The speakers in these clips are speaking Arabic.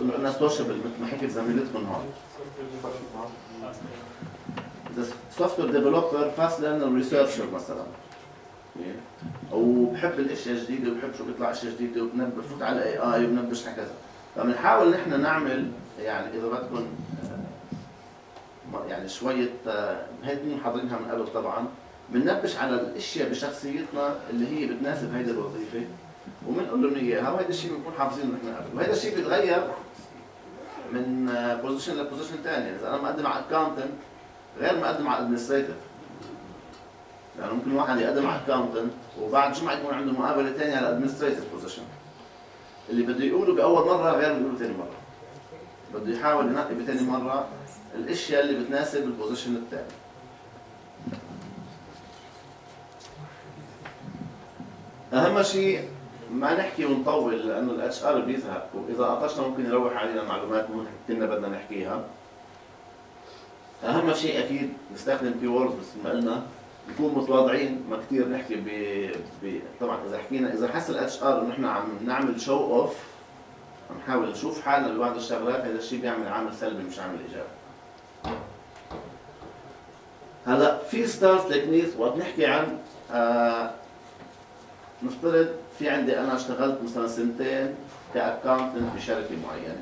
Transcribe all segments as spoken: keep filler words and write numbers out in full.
انه انا سوشيبل مثل ما حكت زميلتكم هون. سوفت وير ديفلوبر فاست ليرنر ريسيرشر مثلا، وبحب الاشياء الجديده وبحب شو بيطلع اشياء جديده وبنبه بفوت على الاي اي وبنبش هكذا. فبنحاول نحن نعمل يعني اذا بدكم يعني شويه هيك محضرينها من قبل طبعا، بننبش على الاشياء بشخصيتنا اللي هي بتناسب هيدي الوظيفه وبنقول لهم اياها، وهذا الشيء بنكون حافظينه نحن قبل، وهذا الشيء بيتغير من بوزيشن لبوزيشن ثاني. اذا انا مقدم على اكاونتنت غير ما اقدم على ادمنستريتور، يعني ممكن واحد يقدم على اكاونتنت وبعد جمعه يكون عنده مقابله ثانيه على ادمنستريتور بوزيشن. اللي بده يقوله باول مره غير اللي بيقوله ثاني مره. بده يحاول ينقي بثاني مره الاشياء اللي بتناسب البوزيشن الثاني. اهم شيء ما نحكي ونطول لانه الاتش ار بيزهق، واذا قطشنا ممكن يروح علينا معلومات مو كنا بدنا نحكيها. اهم شيء اكيد نستخدم كي ووردز بس ما قلنا نكون متواضعين، ما كثير نحكي ب... ب... طبعا اذا حكينا اذا حس الاتش ار انه نحن عم نعمل شو اوف، عم نحاول نشوف حالنا ببعض الشغلات، هذا الشيء بيعمل عامل سلبي مش عامل ايجابي. هلا في ستارت تكنيك وقت نحكي عن آه نفترض في عندي انا اشتغلت مثلا سنتين كاكاونتنت بشركه معينه.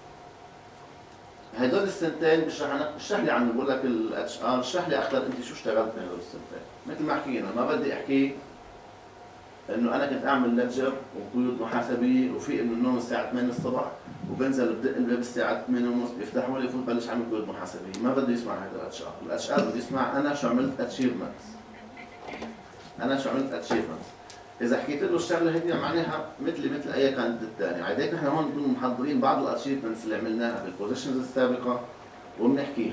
هدول السنتين بشرح انا اشرح لي عن بقول لك الاتش ار، اشرح لي اكثر انت شو اشتغلت بهدول السنتين، مثل ما حكينا ما بدي احكي انه انا كنت اعمل ليدجر وقيود محاسبيه وفيق من النوم الساعه ثمانية الصبح وبنزل بدق الباب الساعه ثمانية ونص بيفتحوا لي وفوت بلش اعمل قيود محاسبيه، ما بده يسمع هذا الاتش ار، الاتش ار بده يسمع انا شو عملت اتشيفمنتس. انا شو عملت اتشيفمنتس. اذا حكيت له الشغله هيك معناها مثلي مثل اي كانت الثاني، على هيك نحن هون بنكون محضرين بعض الاتشيفمنتس اللي عملناها بالبوزيشنز السابقه وبنحكيها.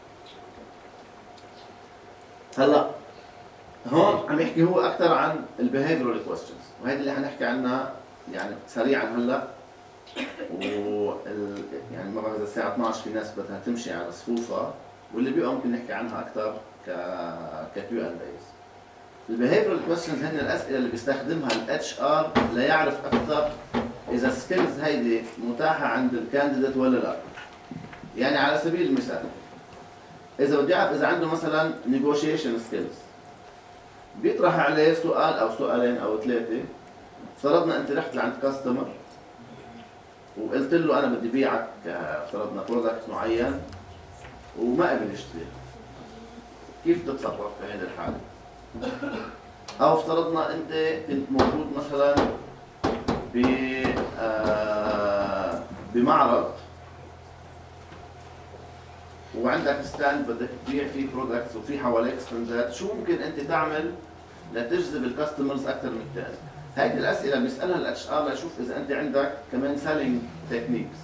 هلا هون عم يحكي هو اكثر عن البيهيفيرال كويستشنز، وهذه اللي حنحكي عنها يعني سريعا هلا. و يعني ما بعرف اذا الساعه اثنعش في ناس بدها تمشي على صفوفها، واللي بيبقى ممكن نحكي عنها اكثر ك ككيو اند ايز. البيهيفيرال كويستشنز هن الاسئله اللي بيستخدمها الاتش ار ليعرف اكثر اذا السكيلز هيدي متاحه عند الكانديديت ولا لا. يعني على سبيل المثال اذا بدي اعرف اذا عنده مثلا نيغوشيشن سكيلز، بيطرح عليه سؤال او سؤالين او ثلاثه. افترضنا انت رحت لعند كاستمر وقلت له انا بدي بيعك افترضنا برودكت معين وما قبل يشتري، كيف تتصرف في هذه الحاله؟ او افترضنا انت كنت موجود مثلا ب بمعرض وعندك ستاند بدك تبيع فيه برودكتس وفي حواليك ستاندات، شو ممكن انت تعمل لتجذب الكاستمرز اكثر من الثاني؟ هيدي الاسئله بيسالها الاتش ار ليشوف اذا انت عندك كمان سيلينج تكنيكس.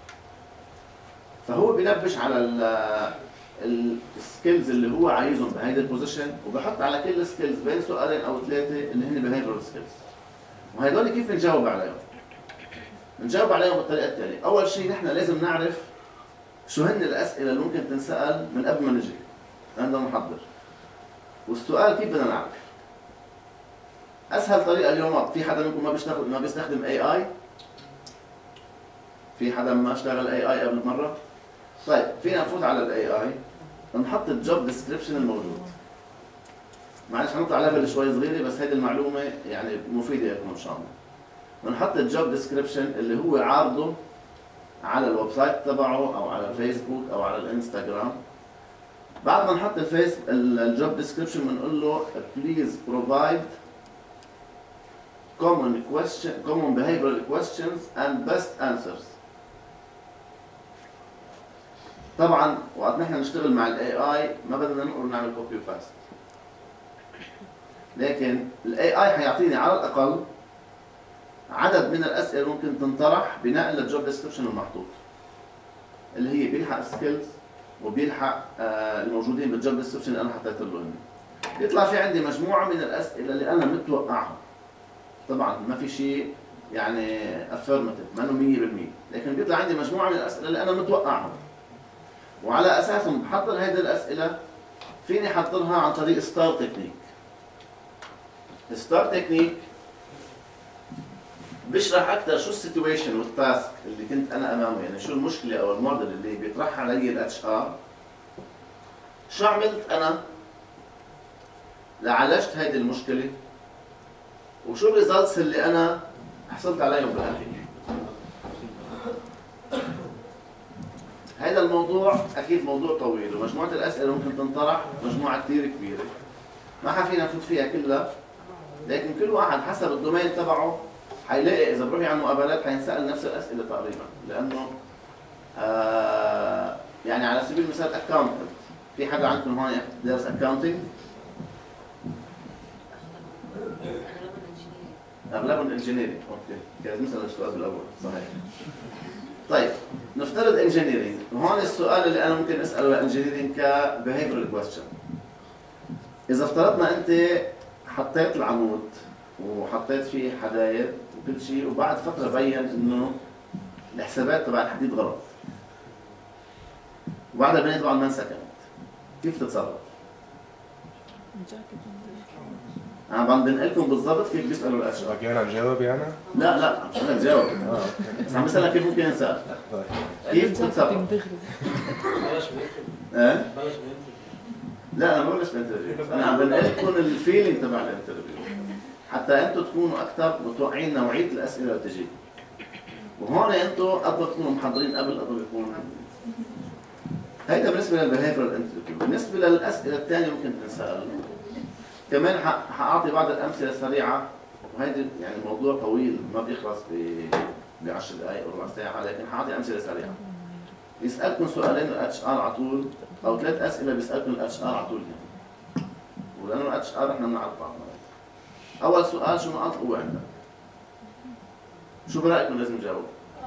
فهو بينبش على السكيلز اللي هو عايزهم بهيدي البوزيشن، وبحط على كل سكيلز بين سؤالين او ثلاثه اللي هن بيهيفيرال سكيلز. وهدول كيف نجاوب عليهم؟ نجاوب عليهم بالطريقه التاليه، اول شيء نحن لازم نعرف شو هن الاسئله اللي ممكن تنسال من قبل ما نجي عندنا نحضر. والسؤال كيف بدنا نعرف؟ اسهل طريقه اليوم، في حدا منكم ما بيشتغل ما بيستخدم اي اي؟ في حدا ما اشتغل اي اي قبل مره؟ طيب فينا نفوت على الاي اي نحط الجوب ديسكربشن الموجود. معلش حنطلع ليفل شوي صغيره بس هيدي المعلومه يعني مفيده لكم ان شاء الله. بنحط الجوب ديسكربشن اللي هو عارضه على الويب سايت تبعه او على الفيسبوك او على الانستغرام. بعد ما نحط الفيس الجوب ديسكربشن بنقول له بليز بروفايد common question common behavioral questions and best answers. طبعا وقت نحن نشتغل مع الاي اي ما بدنا نقول نعمل كوبي وباست، لكن الاي اي حيعطيني على الاقل عدد من الاسئله ممكن تنطرح بناء للجوب ديسكربشن المحطوط، اللي هي بيلحق السكيلز وبيلحق آه الموجودين بالجوب ديسكربشن اللي انا حطيت له هنا. بيطلع في عندي مجموعه من الاسئله اللي انا متوقعهم. طبعا ما في شيء يعني افيرماتيف ما انه مية بالمية، لكن بيطلع عندي مجموعه من الاسئله اللي انا متوقعهم، وعلى اساسهم بحضر هذه الاسئله. فيني احضرها عن طريق ستار تكنيك. ستار تكنيك بشرح اكثر شو السيتويشن والتاسك اللي كنت انا امامه، يعني شو المشكله او الموديل اللي بيطرحها علي الاتش ار، شو عملت انا لعالجت هيدي المشكله، وشو الريزلتس اللي انا حصلت عليهم بالاخير. هذا الموضوع اكيد موضوع طويل، ومجموعه الاسئله ممكن تنطرح مجموعه كثير كبيره ما حفينا نفوت فيها كلها، لكن كل واحد حسب الدومين تبعه حيلاقي اذا بروح على المقابلات حينسال نفس الاسئله تقريبا، لانه آه يعني على سبيل المثال اكاونتنت، في حدا عندكم هون دارس اكاونتنج؟ اغلبهم انجينيرنج. اوكي لازم نسال السؤال بالاول. صحيح. طيب نفترض انجينيرنج، وهون السؤال اللي انا ممكن اساله لانجينيرنج كبيهيفيرال كويستشن. اذا افترضنا انت حطيت العمود وحطيت فيه حداير وكل شيء، وبعد فتره بين انه الحسابات تبع الحديد غلط، وبعدها بنيت طبعا ما انسكنت، كيف تتصرف؟ انا عم بنقلكم بالضبط كيف بيسالوا الاشخاص. اوكي انا بجاوب يعني؟ لا لا مش بدك تجاوب، بس عم بسالك كيف ممكن ينسال. كيف تتصرف؟ بلاش ايه؟ بلاش لا انا ما ببلش بالانترفيو، انا عم بنقلكم الفيلينج تبع الانترفيو حتى انتم تكونوا اكثر متوقعين نوعيه الاسئله اللي بتجي. وهون انتم قد ما تكونوا محضرين قبل قد ما تكونوا محضرين. هيدا بالنسبه للبيهيفيرال انترفيو. بالنسبه للاسئله الثانيه ممكن تنسال. كمان حاعطي بعض الامثله سريعه، وهيدي يعني موضوع طويل ما بيخلص ب عشر دقائق او ربع ساعه، لكن حاعطي امثله سريعه. يسالكم سؤالين الاتش ار على طول، او ثلاث اسئله بيسالكم الاتش ار على طول يعني. ولانه الاتش ار احنا بنعرف بعض. اول سؤال شو نقاط قوه عندك؟ شو برايكم لازم نجاوب؟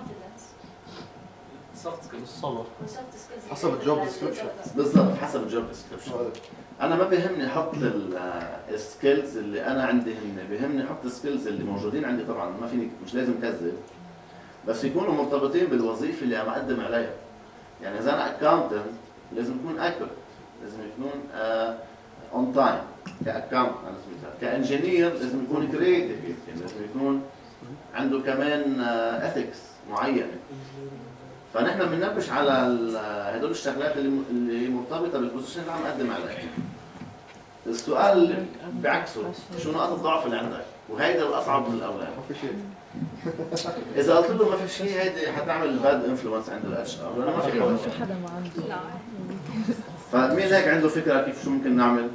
سوفت سكيلز. الصبر. حسب الجوب ديسكربشن. بالضبط حسب الجوب ديسكربشن. انا ما بيهمني احط السكيلز اللي انا عندي، هن بيهمني احط السكيلز اللي موجودين عندي. طبعا ما فيني مش لازم كذب، بس يكونوا مرتبطين بالوظيفه اللي عم اقدم عليها. يعني اذا انا اكاونتنت لازم يكون اكوريت، لازم يكون اون تايم كاكاونت على سبيل المثال. كانجينير لازم يكون كريتيف، يعني لازم يكون عنده كمان اثكس معينه. فنحن بننبش على هدول الشغلات اللي اللي مرتبطه بالبوزيشن اللي عم اقدم عليه. السؤال بعكسه، شو نقاط الضعف اللي عندك؟ وهيدا الاصعب من الاولاني. ما في شيء. اذا قلت له ما في شيء، هيدي حتعمل باد انفلونس عند الاتش ار، لانه ما في حدا. ما في حدا ما عنده. لا. فمين هيك عنده فكره كيف شو ممكن نعمل؟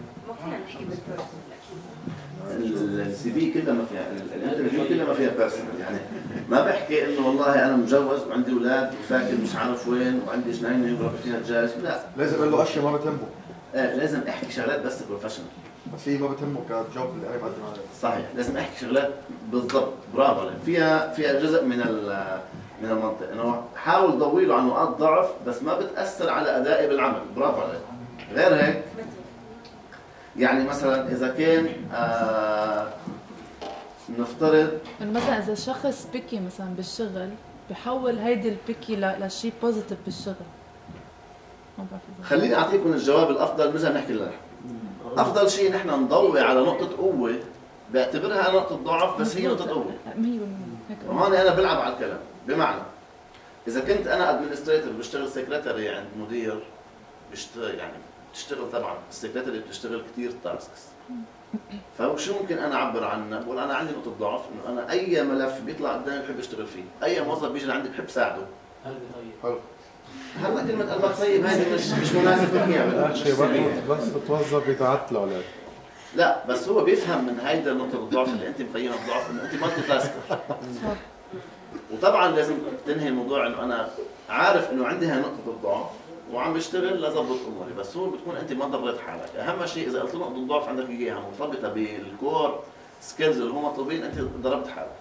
السي في كلها ما فيها، الانترفيو كلها ما فيها بيرسونال، يعني ما بحكي انه والله انا متجوز وعندي اولاد وساكن مش عارف وين وعندي جنينه وربي فيها دجاج، لا. لازم اقول له اشياء ما بتهمه. ايه لازم احكي شغلات بس بروفيشنال. بس هي ما بتهمه كجوب اللي انا بقدم عليه. صحيح، لازم احكي شغلات بالضبط. برافو عليك. فيها فيها جزء من من المنطق، انه حاول ضوي له عن نقاط ضعف بس ما بتاثر على ادائي بالعمل. برافو عليك. غير هيك يعني مثلا اذا كان آه نفترض يعني مثلا اذا شخص بيكي مثلا بالشغل بحول هيدي البيكي لشيء بوزيتيف بالشغل. خليني اعطيكم الجواب الافضل، نرجع نحكي لها. افضل شيء نحن نضوي على نقطه قوه بعتبرها نقطه ضعف بس هي نقطه قوه. مية بالمية. وهون انا بلعب على الكلام، بمعنى اذا كنت انا ادمنستريتور بشتغل سكرتري عند مدير بشتغل، يعني بتشتغل طبعا السكرتري بتشتغل كثير تاسكس. فشو ممكن انا اعبر عنه؟ بقول انا عندي نقطه ضعف انه انا اي ملف بيطلع قدامي بحب اشتغل فيه، اي موظف بيجي لعندي بحب ساعده. قلبي طيب. حلو. هلا كلمه قلبك طيب هذه مش مش مناسبه فيها. شيء بس بتوظف بتعطل اولاد. لا بس هو بيفهم من هيدا نقطه الضعف اللي انت مقيمها بضعف، انه انت مالتي تاسكر. وطبعا لازم تنهي الموضوع انه انا عارف انه عندي هاي نقطه الضعف وعم بشتغل لظبط اموري، بس هو بتكون انت ما ضريت حالك. اهم شيء اذا قلت نقطه الضعف عندك اياها مرتبطه بالكور سكيلز اللي هم مطلوبين، انت ضربت حالك.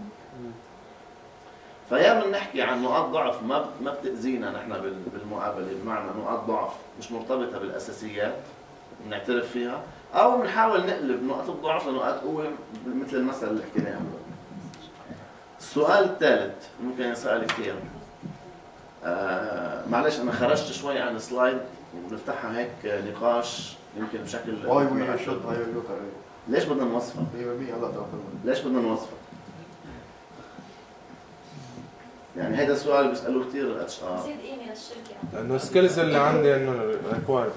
فيا بنحكي عن نقاط ضعف ما ما بتاذينا نحن بالمقابله، بمعنى نقاط ضعف مش مرتبطه بالاساسيات بنعترف فيها، او بنحاول نقلب نقاط الضعف لنقاط قوه مثل المثل اللي حكيناه. السؤال الثالث ممكن ينسال كثير. آه معلش انا خرجت شوي عن السلايد وبنفتحها هيك نقاش يمكن بشكل واي وي شوت هاي. ليش بدنا نوصفها؟ مية بالمية هلا ليش بدنا نوصفها؟ يعني هذا السؤال بيسالوه كثير الاتش ار. زيد قيمه للشركه. لانه السكيلز اللي عندي انه ريكوايرد.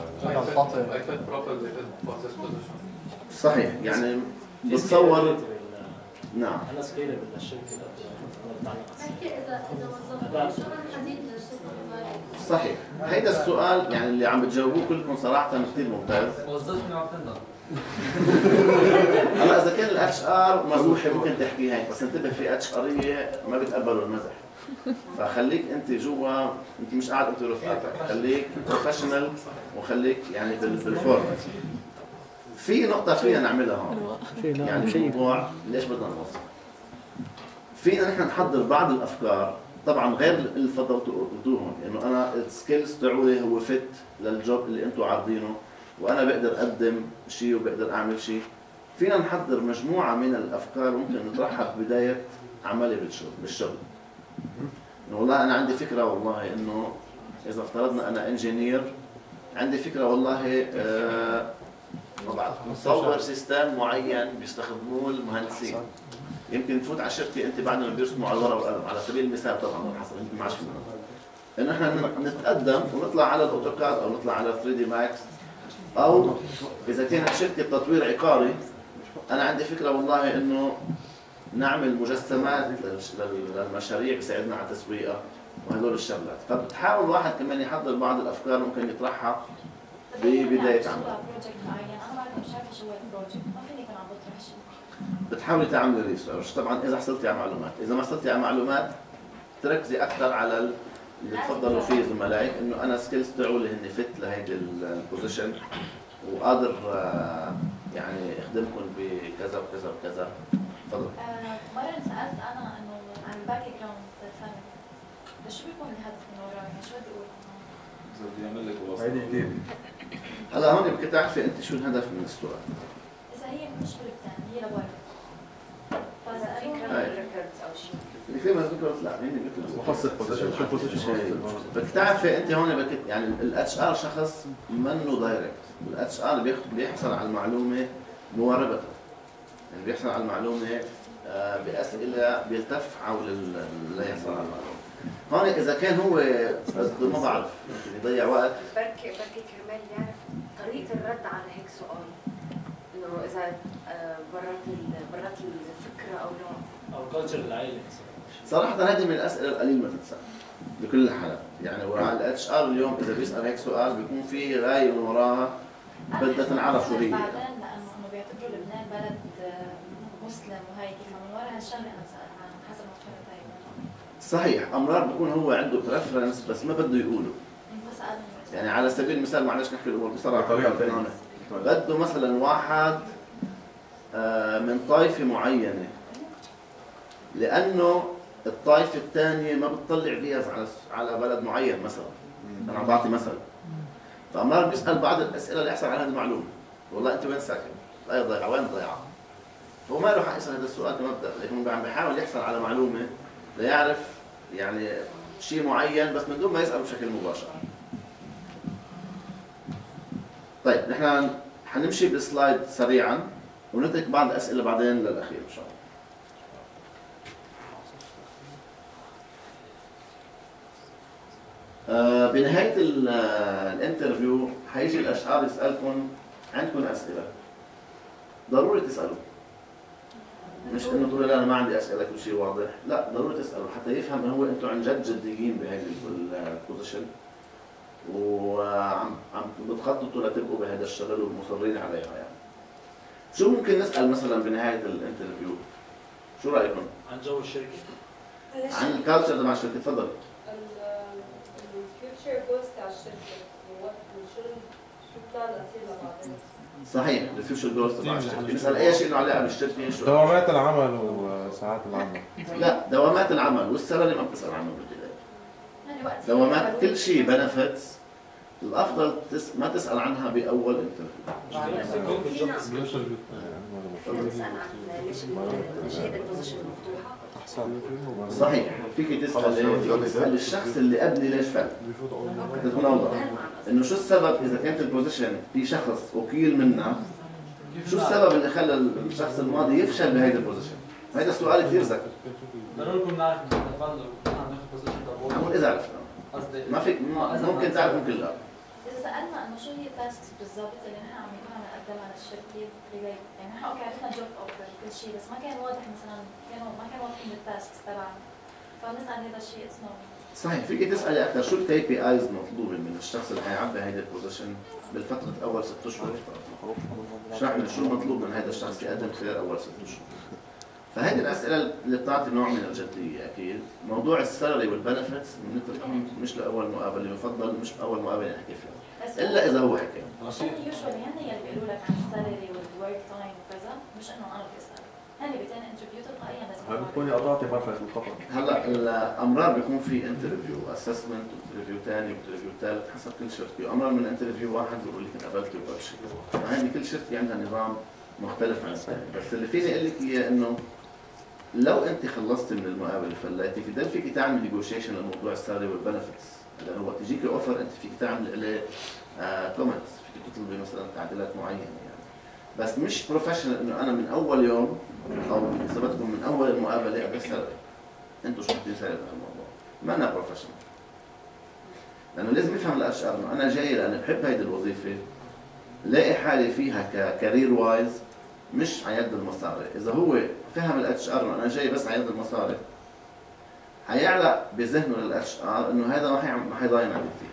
صحيح يعني بتصور. نعم. انا سكيلبل للشركه. اذا اذا وظفنا شو رح نزيد للشركه؟ صحيح، هيدا السؤال يعني اللي عم بتجاوبوه كلكم صراحه كثير ممتاز. وظفني وعم تنضل. هلا اذا كان الاتش ار مزوحه ممكن تحكي هيك، بس انتبه في اتش اريه ما بيتقبلوا المزح. فخليك انت جوا، انت مش قاعد انت ورفقاتك، خليك بروفيشنال وخليك يعني بالفورم. في نقطه فينا نعملها هون، يعني الموضوع ليش بدنا نوصل؟ فينا نحن نحضر بعض الافكار، طبعا غير اللي تفضلتوا قلتوهم، انه انا السكيلز تبعولي هو فت للجوب اللي انتم عارضينه، وانا بقدر اقدم شيء وبقدر اعمل شيء. فينا نحضر مجموعه من الافكار ممكن نطرحها ببدايه عملي بالشغل بالشغل. انه والله انا عندي فكره، والله انه اذا افترضنا انا انجينير عندي فكره والله آه ما بعرف مصور سيستم معين بيستخدموه المهندسين. يمكن تفوت على شركه انت بعد ما بيرسموا على الورق والقلم، على سبيل المثال طبعا حسب انت معش انه احنا نتقدم ونطلع على الاوتوكاد او نطلع على ثري دي ماكس، او اذا كانت شركه تطوير عقاري انا عندي فكره والله انه نعمل مجسمات للمشاريع بيساعدنا على تسويقها وهدول الشغلات. فبتحاول واحد كمان يحضر بعض الافكار ممكن يطرحها ببدايه عمل. بروجكت معين انا بعرف مش عارفه شو هو البروجكت، ما فيني كان عم بطرح شيء. بتحاولي تعملي ريسيرش، طبعا اذا حصلتي على معلومات، اذا ما حصلتي على معلومات تركزي اكثر على اللي تفضلوا فيه زملائك، انه انا سكيلز تبعولي هن فت لهيدي البوزيشن وقادر يعني اخدمكم بكذا وكذا وكذا. تفضل. مرة سألت أنا إنه عن الباك جراوند فاميلي، شو بيكون الهدف من وراها؟ يعني شو بدي أقول؟ بدي أعمل لك وصفة. هيدي جديدة. هلا هون بدك تعرفي أنت شو الهدف من السؤال. إذا هي مش بالبلان هي لبرا. فإذا فكرة ريكوردز أو شيء. الكلمة ذكرت لا هي مثل مخصص بوزيشن، شو بوزيشن؟ بدك تعرفي أنت هون بدك يعني الاتش ار شخص منه دايركت، الاتش ار بياخذ بيحصل على المعلومة مواربة. يعني بيحصل على المعلومة بأسئلة بيلتف حول اللي يحصل على المعلومة. هون إذا كان هو بده ما بعرف يمكن يضيع وقت. بركي بركي كرمال يعرف طريقة الرد على هيك سؤال. إنه إذا برات برات الفكرة أو لا. او كلتشر العائله. صراحة هذه من الأسئلة القليل ما تتسأل بكل الحالات، يعني وعلى الاتش ار اليوم إذا بيسأل هيك سؤال بيكون في غاية من وراها بدها تنعرف شو هي. بعدين لأنه إنه بيعتبروا لبنان بلد مسلم وهيك، فمن ورا هالشغلة أنا بسأل عنها حسب ما فهمت هيك. صحيح، أمرار بيكون هو عنده بريفرنس بس ما بده يقوله. يعني على سبيل المثال معلش نحكي الأمور بصراحة، بده مثلا واحد من طائفة معينة لأنه الطائفة الثانية ما بتطلع فيز على على بلد معين مثلا. أنا عم بعطي مثل. فأمرار بيسأل بعض الأسئلة اللي يحصل على هذه المعلومة. والله أنت وين ساكن؟ لا ضيعة، وين ضيعة؟ هو ما له حق يسأل هذا السؤال كمبدأ، لكن عم بيحاول يحصل على معلومة ليعرف يعني شيء معين بس من دون ما يسأل بشكل مباشر. طيب نحن حنمشي بالسلايد سريعا ونترك بعض الأسئلة بعدين للأخير إن شاء الله. آه بنهاية الانترفيو حيجي الأشعار يسألكم عندكم أسئلة، ضروري تسألوا، مش انه تقولوا لا انا ما عندي اسئله كل شيء واضح، لا ضروري تسالوا حتى يفهم انه هو انتم عن جد جديين بهذه البوزيشن وعم عم بتخططوا لتبقوا بهذا الشغل ومصرين عليها. يعني شو ممكن نسال مثلا بنهايه الانترفيو؟ شو رايكم؟ عن جو الشركه؟ عن الكالتشر تبع الشركه. تفضل. الفيوتشر جولز تاع الشركه ووقت الشغل شو بتاع الاثير لبعدين؟ صحيح، الفيوتشر جولز تبع الشركه، نسال اي شيء له علاقه بالشركه. شو دوامات العمل وساعات العمل؟ لا، دوامات العمل والسالري ما بتسال عنه بالبدايه. دوامات كل شيء بنفتس الافضل تس... ما تسال عنها باول انترفيو. تسال عن ليش ليش هيدا البوزيشن مفتوحه؟ صحيح، فيك تسال تسال الشخص اللي قبلي ليش فات. تتناوضح انه شو السبب اذا كانت البوزيشن في شخص وكيل منا، شو السبب اللي خلى الشخص الماضي يفشل بهيدا البوزيشن؟ هذا السؤال كثير ذكي. ضروري نكون نعرف نتفنن ونحن ناخذ بوزيشن تبعه. عمول اذا عرفنا قصدي ما فيك ممكن تعرف ممكن لا. اذا سالنا انه شو هي التاسكس بالضبط اللي نحن عم نكون عم نقدمها للشركه ريليت، يعني نحن اوكي عرفنا جوب اوفر كل شيء بس ما كان واضح مثلا كانوا ما كانوا واضحين التاسكس تبعنا، فبنسال هذا الشيء اسمه صحيح. فيك تسالي اكثر شو الكي بي ايز مطلوبه من الشخص اللي حيعبي هيدي البوزيشن بالفتره اول ست اشهر. اشرح لنا شو مطلوب من هذا الشخص يقدم خلال اول ست اشهر. فهذه الاسئله اللي بتعطي نوع من الجديه اكيد. موضوع السالري والبنفتس بنتركهم مش لاول مقابله، يفضل مش باول مقابله نحكي فيها الا اذا هو حكى. بس هم يوجوالي هن اللي بيقولوا لك عن السالري والورك تايم وكذا، مش انه انا بدي اسال. هن بتاني انترفيو تلقائيا لازم بتكوني قطعتي مرفق بالخطا. هلا الامرار بيكون في انترفيو اسسمنت وانترفيو ثاني وانترفيو ثالث حسب كل شركه، امرار من انترفيو واحد بيقول لك قبلتي وببشر. فهذه كل شركه عندها نظام مختلف عن الثاني، بس اللي فيني اقول لك اياه انه لو انت خلصتي من المقابله فليتي في ضل فيك تعمل نيغوشيشن لموضوع السالري والبنفتس، لانه وقت يجيكي اوفر انت فيك تعمل عليه كومنتس، فيك تطلبي مثلا تعديلات معينه يعني. بس مش بروفيشنال انه انا من اول يوم او اذا بدكم من اول المقابله ابي سالري. انتم شو بدكم سالري بهالموضوع؟ ما انا بروفيشنال. لانه لازم يفهم الاتش ار انه انا جاي لاني بحب هيدي الوظيفه، لاقي حالي فيها ككارير وايز مش على يد المصاري. اذا هو فهم الاتش ار انه انا جاي بس على يد المصاري، حيعلق بذهنه للاتش ار انه هذا ما حيضاين عليه كثير،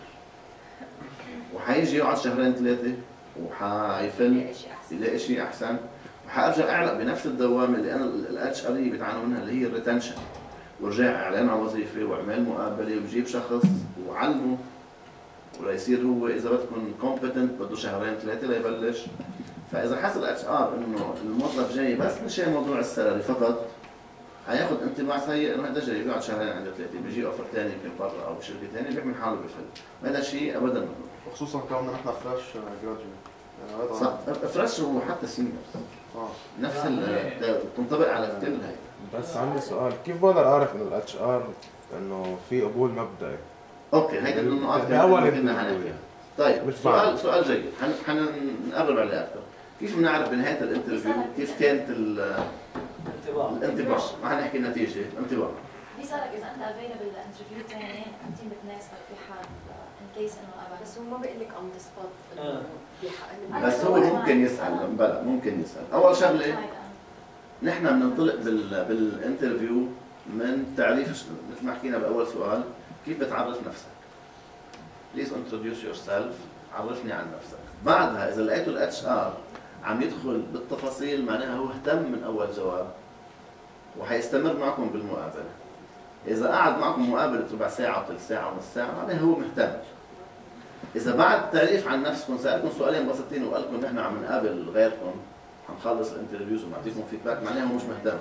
وحيجي يقعد شهرين ثلاثه وحيفل يلاقي شيء احسن، وحارجع اعلق بنفس الدوامه اللي انا الاتش ار بيتعانوا منها اللي هي الريتنشن، ورجع اعلان على وظيفه واعمل مقابله وجيب شخص وعلمه وليصير هو اذا بدكم كومبتنت بده شهرين ثلاثه ليبلش. فاذا حس الاتش ار انه الموظف جاي بس مشان موضوع السالري فقط، حياخذ انطباع سيء انه هذا جاي بيقعد شهرين عنده ثلاثه، بيجي اوفر ثاني يمكن برا او بشركه ثانيه بيعمل حاله بفل. وهذا شيء ابدا منه. وخصوصا كوننا نحن فريش جراجويت. صح، فريش وحتى سينيورز. اه نفس تنطبق على كل هاي. بس عندي سؤال، كيف بقدر اعرف انه الاتش ار انه في قبول مبدئي؟ اوكي هيدي النقاط اللي اول كنا حنحكيها. طيب سؤال سؤال جيد، حنقرب عليه اكثر. كيف بنعرف بنهايه الانترفيو كيف كانت انطباع الانطباع؟ ما حنحكي النتيجه، الانطباع. بيسألك اذا انت افيلبل للانترفيو الثاني انت بتناسبك في حال ان كيس انه ابدا، بس هو ما بيقول لك اون ذا سبوت آه. بس هو ممكن يسال، بلا ممكن يسال. اول شغله نحن بننطلق بال بالانترفيو من تعريف مثل ما حكينا باول سؤال، كيف بتعرف نفسك؟ بليز انتروديوس يور سيلف، عرفني عن نفسك. بعدها اذا لقيتوا الاتش ار عم يدخل بالتفاصيل معناها هو اهتم من اول جواب وحيستمر معكم بالمقابله. اذا قعد معكم مقابله ربع ساعه وثلث ساعه ونص ساعه معناها هو مهتم. اذا بعد التعريف عن نفسكم سالكم سؤالين بسيطين وقال لكم نحن عم نقابل غيركم حنخلص الانترفيوز ونعطيكم فيدباك معناها هو مش مهتم.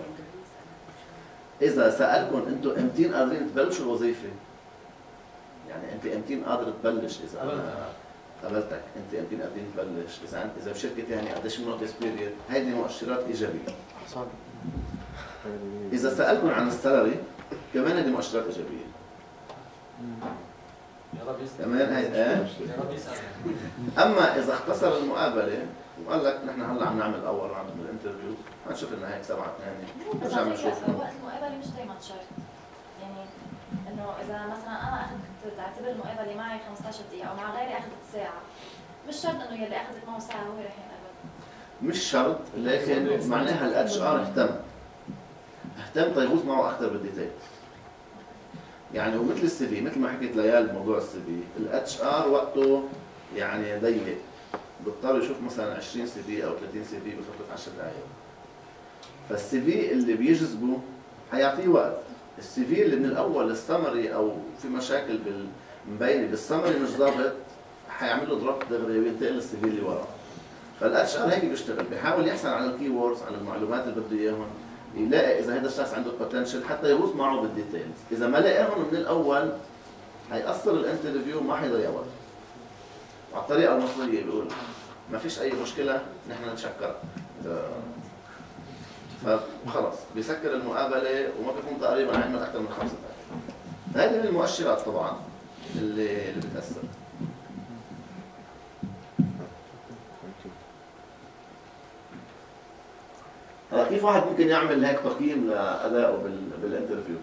اذا سالكم انتم امتين قادرين تبلشوا الوظيفه، يعني انت امتين قادر تبلش، اذا انا قابلتك انت امتين قادرين تبلش، اذا انت اذا بشركه ثانيه قديش من نوتس بيريد، هيدي مؤشرات ايجابيه. اذا سالكم عن السالري كمان هيدي مؤشرات ايجابيه. يا رب يسأل. كمان هي ايه؟ يا رب يسأل. اما اذا اختصر المقابله وقال لك نحن هلا عم نعمل اول راوند من الانترفيو، حنشوف لنا هيك سبعه ثانيه، بس مش عم على نشوف. فكرة وقت المقابله مش دائما شرط، يعني انه اذا مثلا انا اخذت تعتبر المقابله معي خمسة عشر دقيقه او مع غيري اخذت ساعه، مش شرط انه يلي اخذت معه ساعه هو رح ينقبل. مش شرط، لكن معناها الاتش ار اهتم اهتم تيغوص معه اكثر بالديتيلز. يعني هو مثل السي في، مثل ما حكيت ليال بموضوع السي في، الاتش ار وقته يعني ضيق، بيضطر يشوف مثلا عشرين سي في او ثلاثين سي في بفتره عشر دقائق. فالسي في اللي بيجذبه حيعطيه وقت، السي في اللي من الاول السمري او في مشاكل بال مبينه بالسمري مش ضابط، حيعمل له دروب دغري وينتقل للسي في اللي وراه. فالاتش ار هيك بيشتغل، بيحاول يحصل على الكي ووردز، على المعلومات اللي بده اياهم، يلاقي اذا هذا الشخص عنده بوتنشل حتى يغوص معه بالديتيلز. اذا ما لقاهم من الاول حيأثر الانترفيو وما حيضيع وقت. وعلى الطريقه المصريه بيقول ما فيش اي مشكله نحن نتشكرك. فخلص بيسكر المقابله وما بيكون تقريبا عندنا اكثر من خمس دقائق. هذه من المؤشرات طبعا اللي اللي بتاثر. هلا كيف واحد ممكن يعمل هيك تقييم لادائه بال... بالانترفيو؟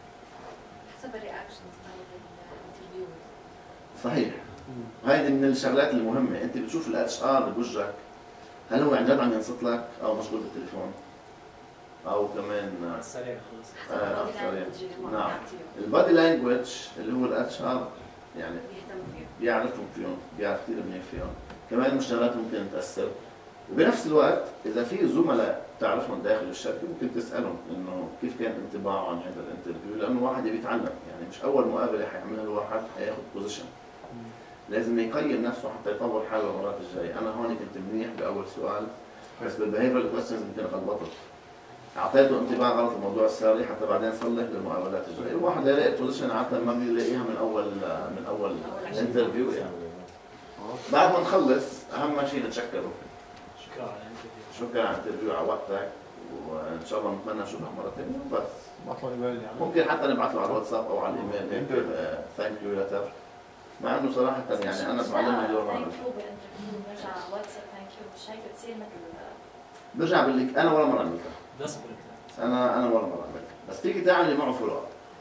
حسب الرياكشنز تاعت الانترفيو. صحيح. هيدي من الشغلات المهمه، انت بتشوف الاتش ار بوجهك هل هو عن جد عم ينصت لك او مشغول بالتليفون او كمان سريع خلص. آه سريع. نعم. البادي لانجويج اللي هو الاتش ار يعني بيعرفهم فيهم، بيعرف كثير منيح فيهم، كمان مش شغلات ممكن تاثر. وبنفس الوقت اذا في زملاء بتعرفهم داخل الشركه ممكن تسالهم انه كيف كان انطباعه عن هذا الانترفيو، لانه واحد يبي يتعلم، يعني مش اول مقابله حيعملها الواحد حياخذ بوزيشن. لازم يقيم نفسه حتى يطور حاله المرات الجايه، انا هون كنت منيح باول سؤال بس بالبيهيفيرال كويستشنز يمكن غلطت. اعطيته انطباع غلط الموضوع السري حتى بعدين صلح للمقابلات الجايه، الواحد يلاقي بوزيشن عاده ما بيلاقيها من اول من اول انترفيو يعني. بعد ما نخلص اهم شيء نتشكره. شكرا على الانترفيو. شكرا على الانترفيو على وقتك وان شاء الله نتمنى نشوفك مره ثانيه وبس. بطلع ايميل يعني. ممكن حتى نبعث له على الواتساب او على الايميل هيك ثانك يو لتر. مع انه صراحه يعني انا بعلمها اليوم ثانك يو بالانترفيو برجع واتساب ثانك يو مش هيك بتصير مثل برجع بقول لك انا ولا مره عملتها. بس انا انا ولا مره عملتها، بس فيك تعملي معه فولو اب.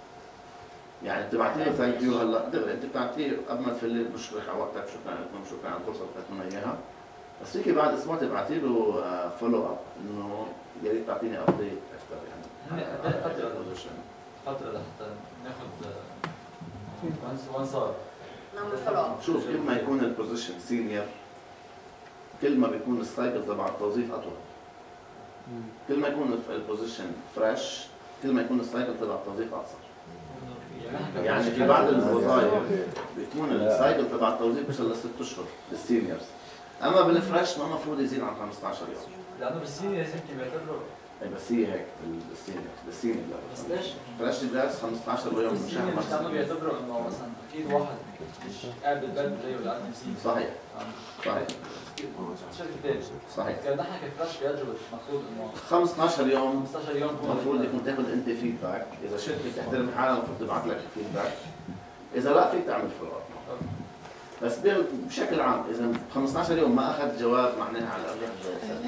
يعني بتبعتي له ثانك يو هلا دغري انت بتعطيه قبل ما تفلي بشكرك على وقتك، شكرا لكم، شكرا على الفرصه اللي اعطيتونا اياها. بس فيك بعد اسبوع تبعتي له فولو اب انه يا ريت تعطيني ابديت اكثر يعني. فتره فتره لحتى ناخذ وين صار. نعمل فولو اب. شوف كل ما يكون البوزيشن سينيور كل ما بيكون السايكل تبع التوظيف اطول. كل ما يكون البوزيشن فريش كل ما يكون السايكل تبع التوظيف اقصر. يعني في بعض الوظائف بيكون السايكل تبع التوظيف بيوصل لست اشهر للسينيورز، اما بالفريش ما المفروض يزيد عن خمسة عشر يوم. لانه بالسينيورز يمكن بيعتبروا اي بس هي هيك بالسينيورز بالسينيور بس ليش؟ فريش جلاس خمسة عشر يوم من شهر السينيورز لانه مثلا. بيعتبروا انه مثلا اكيد واحد مش قاعد بالبلد زيه اللي قاعد مسيب. صحيح صحيح شكل ثاني. صحيح. كان نحن كفريش بيعجبك المفروض انه خمسة عشر يوم خمسة عشر يوم المفروض يكون تاخذ انت فيدباك، اذا شركه تحترم حالها المفروض تبعث لك الفيدباك، اذا لا فيك تعمل فولو اب. بس بشكل عام اذا خمسة عشر يوم ما اخذ جواب معناها على الارجح جواب.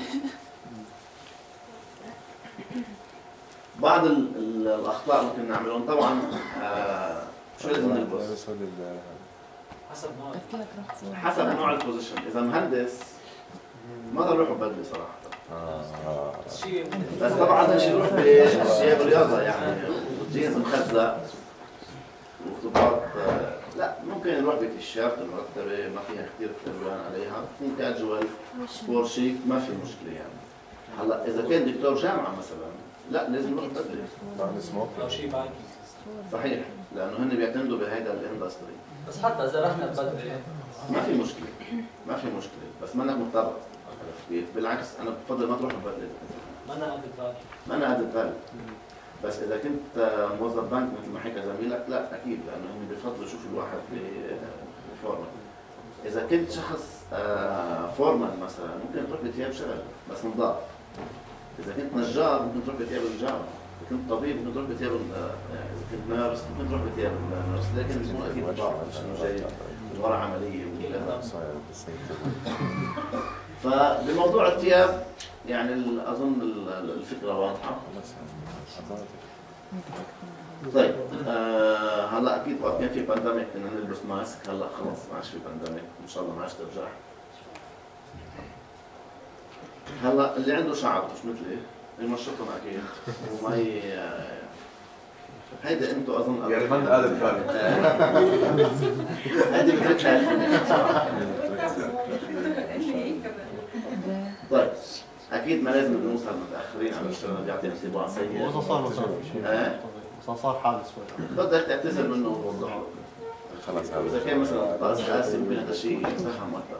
بعض ال ال الاخطاء ممكن نعملهم طبعا. آه شو لازم نلبس؟ حسب نوع حسب نوع البوزيشن، اذا مهندس ما ضل يروحوا بدله صراحه. بس طبعا مش يروح بثياب رياضه يعني جينز مخزق وخطوط. لا ممكن يروح بتيشيرت مرتبه ما فيها كثير الوان عليها، تكون كاجوال سبور شيك ما في مشكله يعني. هلا اذا كان دكتور جامعه مثلا لا لازم يروح بدله او شيء بانكي. صحيح لانه هن بيعتمدوا بهيدا الاندستري. بس حتى اذا رحنا بدله ما في مشكله ما في مشكله بس منك مضطر. بالعكس انا بفضل ما تروح ببدله. ما انا قد ذاك ما انا قد ذلك. بس اذا كنت موظف بنك مثل ما حكى زميلك لا اكيد لانه هم بفضلوا يشوفوا الواحد بفورمال. اذا كنت شخص فورمال مثلا ممكن تروح بثياب شغل بس نضاف. اذا كنت نجار ممكن تروح بثياب النجار، اذا كنت طبيب ممكن تروح بثياب اذا كنت نيرس ممكن تروح بثياب النيرس، لكن بيكون اكيد نضاف مش انه جاي من ورا عمليه وكذا. فبموضوع الثياب يعني اظن الفكره واضحه. طيب آه هلا اكيد وقت كان في بانديميك كنا نلبس ماسك، هلا خلص ما عادش في بانديميك ان شاء الله ما عادش ترجع. هلا اللي عنده شعر مش مثلي يمشطهم اكيد وما ي... هيدا انتم اظن يعني من قال الثاني هيدي بتركها. طيب اكيد ما لازم نوصل متاخرين على الشغل بيعطي انطباع سيء. وصار صار ايه صار صار حادث شوي. بدك تعتذر منه وتوضحه. خلص اذا كان مثلا طقس قاسي ممكن هذا الشيء يتفهم اكثر.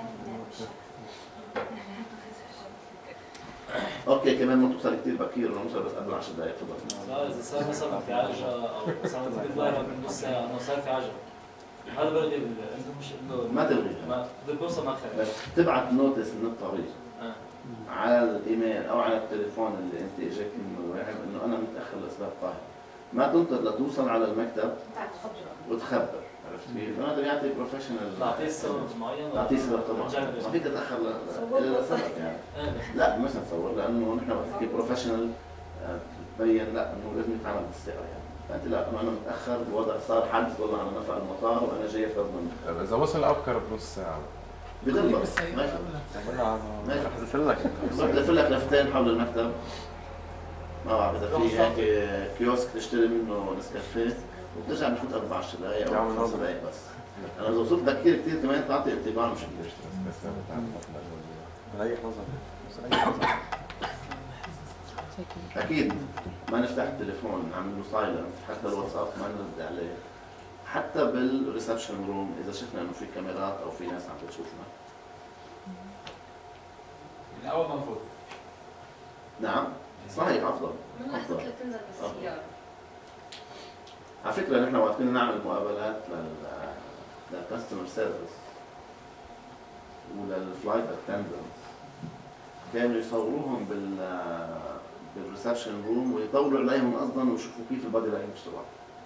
اوكي كمان ما توصل كثير بكير ولا نوصل بس قبل عشر دقائق تفضل. لا اذا صار مثلا في عجله او مثلا تقول ظاهره من نص ساعه انه صار في عجله هذا بلغي انت مش انه ما تلغي ما بدك توصل مأخر بس تبعت نوتس من الطريق آه. على الايميل او على التليفون اللي انت اجاك منه واحد انه انا متاخر لاسباب طاهر. ما تنطر لتوصل على المكتب وتخبر، عرفت عرفت كيف؟ فانا بدي يعطي بروفيشنال تعطيه سبب معين؟ تعطيه سبب طبعا، ما فيك تتاخر الا لسبب يعني. لا مش نتصور، لانه نحن وقت كيف بروفيشنال بين لا انه لازم يتعامل بالثقه يعني. فانت لا انه انا متاخر بوضع صار حادث والله على نفق المطار وانا جاي افرض منه. طيب اذا وصل ابكر بنص ساعه بضل بس ما يفرق. ما يفرق. بحذف لك بحذف لك لفتين حول المكتب. ما بعرف اذا في هيك كيوسك تشتري منه نسكافيه وبترجع بفوت اربع عشر دقائق او خمس دقائق بس. انا اذا وصلت بكير كثير كمان تعطي انطباع مش كثير. ريح نظرك. اكيد ما نفتح التليفون نعمل له سايلنس، حتى الواتساب ما نرد عليه، حتى بالريسبشن روم اذا شفنا انه في كاميرات او في ناس عم بتشوفنا. من اول ما نفوت. نعم صحيح افضل. من احسن لك تنزل بالسياره. على فكره نحن وقت كنا نعمل مقابلات لل للكاستمر سيرفيس وللفلايت اتندنتس كانوا يصوروهم بال بالريسبشن روم ويطولوا عليهم قصدا ويشوفوا كيف البادي لانجوج تبعهم.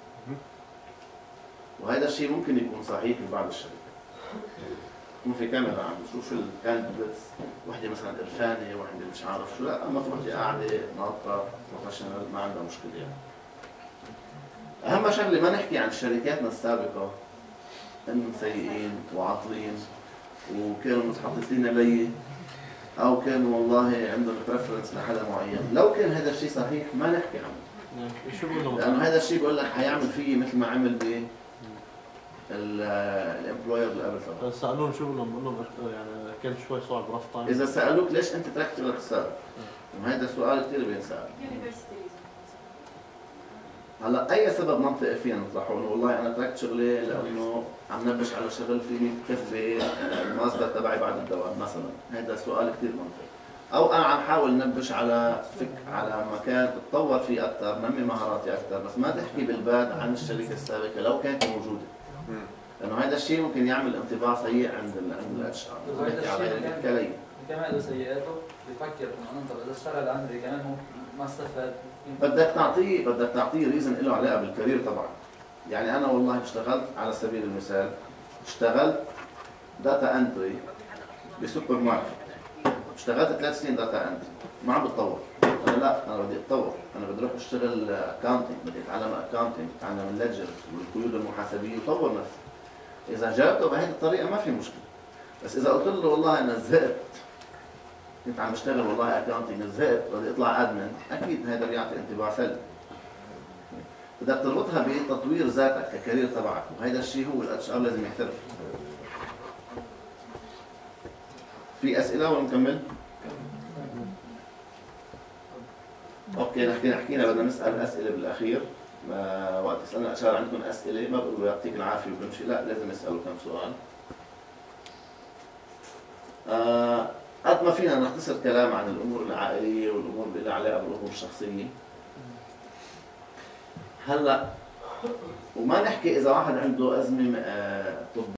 وهذا الشيء ممكن يكون صحيح في بعض الشركات. يكون في كاميرا عم تشوف الكانديديتس، وحده مثلا قرفانه، وحده مش عارف شو، لا اما في وحده قاعده ناطره بروفيشنال ما عندها مشكله يعني. اهم شغله ما نحكي عن شركاتنا السابقه انهم سيئين وعاطلين وكانوا متحطين علي او كانوا والله عندهم بريفرنس لحدا معين. لو كان هذا الشيء صحيح ما نحكي عنه. شو بقول لانه هذا الشيء بقول لك حيعمل فيي مثل ما عمل ب الامبلوير اللي قبل طبعا. سالوني شو بقول لهم؟ بقول لهم يعني كان شوي صعب رف تايم. اذا سالوك ليش انت تركت شغلك السابق؟ وهذا سؤال كثير بينسال. هلا اي سبب منطقي فينا نطرحه انه والله انا تركت شغلي لانه عم نبش على شغل فيني كفي المصدر تبعي بعد الدوام مثلا، هذا سؤال كثير منطقي. او انا عم حاول نبش على فك على مكان اتطور فيه اكثر، نمي مهاراتي اكثر، بس ما تحكي بالباد عن الشركه السابقه لو كانت موجوده. لانه هذا الشيء ممكن يعمل انطباع سيء عند عند الاتش ار. بحكي على الكلي. كمان له سيئاته بفكر انه انا طب اذا اشتغل عندي كمان ما استفاد. بدك تعطيه بدك تعطيه ريزن له علاقه بالكارير تبعك. يعني انا والله اشتغلت على سبيل المثال اشتغلت داتا انتري بسوبر ماركت. اشتغلت ثلاث سنين داتا انتري ما عم بتطور. انا لا انا بدي اتطور، انا بدي اروح اشتغل اكاونتنج، بدي اتعلم اكاونتنج، اتعلم الليدجرز والقيود المحاسبيه وطور نفسي. اذا جابته بهذه الطريقه ما في مشكله. بس اذا قلت له والله انا زهقت كنت عم بشتغل والله اكاونتنج زهقت بدي اطلع ادمن، اكيد هذا بيعطي انطباع سلبي. بدك تربطها بتطوير ذاتك ككارير تبعك، وهذا الشيء هو الاتش ار لازم يحترف. في اسئله ولا نكمل؟ اوكي نحكي حكينا بدنا نسال اسئله بالاخير. ما وقت تسالنا الاتش ار عندكم اسئله ما بقولوا يعطيك العافيه وبمشي، لا لازم يسالوا كم سؤال. آه قد ما فينا نختصر كلام عن الامور العائليه والامور اللي لها علاقه بالامور الشخصيه. هلا وما نحكي اذا واحد عنده ازمه طبيه